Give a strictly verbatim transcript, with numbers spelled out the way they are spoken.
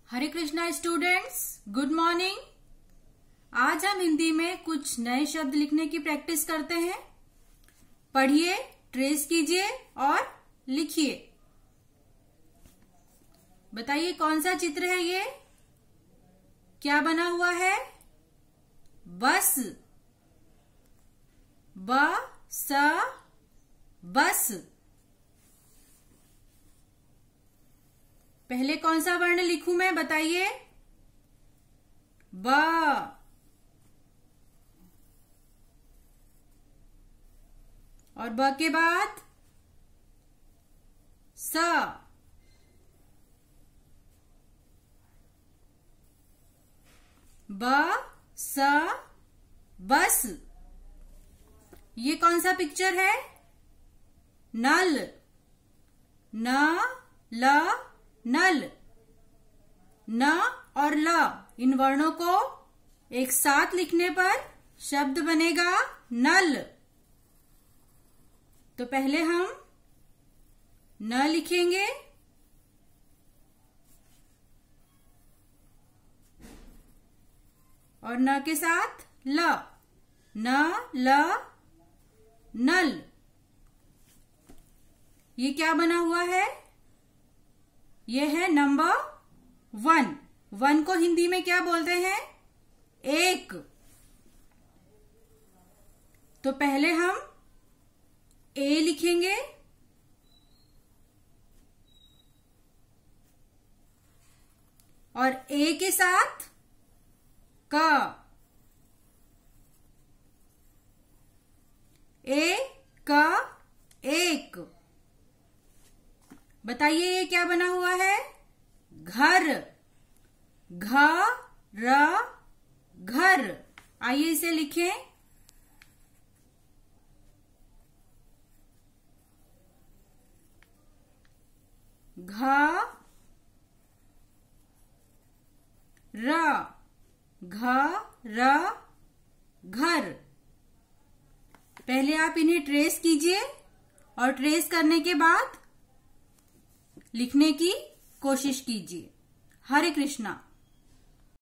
हरे Krishna students, good morning. आज हम हिंदी में कुछ नए शब्द लिखने की प्रैक्टिस करते हैं। पढ़िए, ट्रेस कीजिए और लिखिए। बताइए कौन सा चित्र है ये? क्या बना हुआ है? बस। ब स बस। पहले कौन सा वर्ण लिखूं मैं, बताइए? ब। और ब के बाद स। ब स बस। ये कौन सा पिक्चर है? नल। न ल नल। न और ल इन वर्णों को एक साथ लिखने पर शब्द बनेगा नल। तो पहले हम न लिखेंगे, और न के साथ ल। न ल नल। ये क्या बना हुआ है? ये है नंबर वन। वन को हिंदी में क्या बोलते हैं? एक। तो पहले हम ए लिखेंगे, और ए के साथ क। ए क एक। बताइए ये क्या बना हुआ है? घर। घ र घर। आइए इसे लिखें। घ र घ र घर। पहले आप इन्हें ट्रेस कीजिए और ट्रेस करने के बाद लिखने की कोशिश कीजिए। हरे कृष्णा।